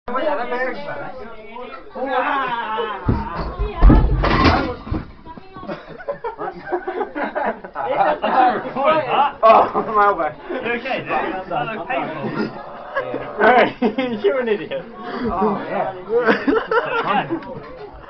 Oh, my way. You okay, dude? That looks painful. You're an idiot. Oh, yeah.